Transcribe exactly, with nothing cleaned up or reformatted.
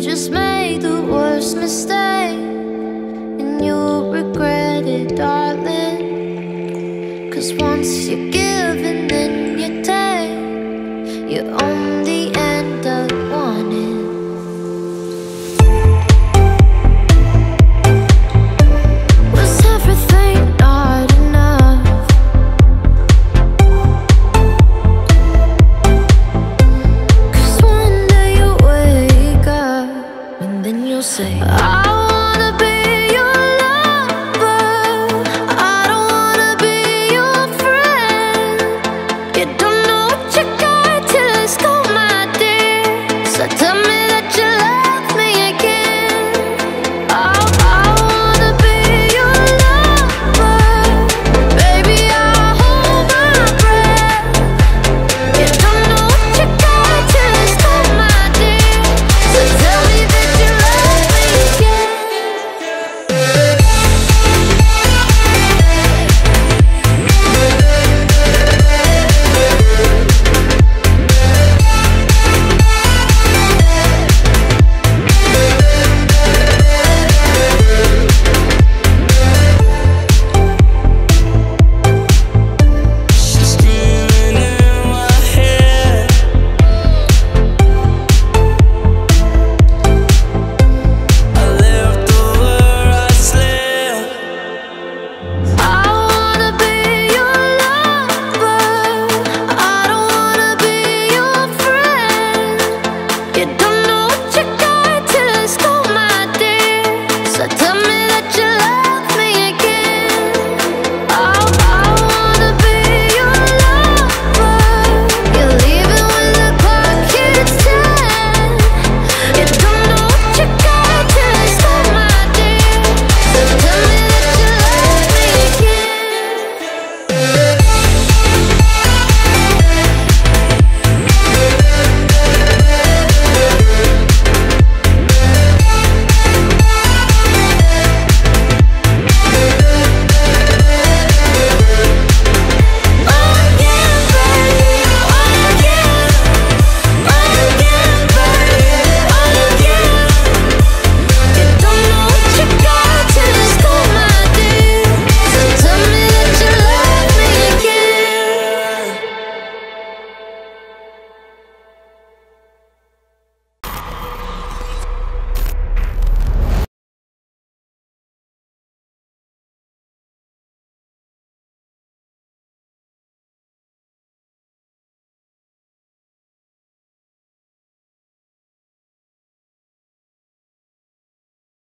just made the worst mistake, and you'll regret it, darling. Cause once you give and then you take, you only end up wanting. Was everything not enough? Cause one day you wake up and then you'll say, I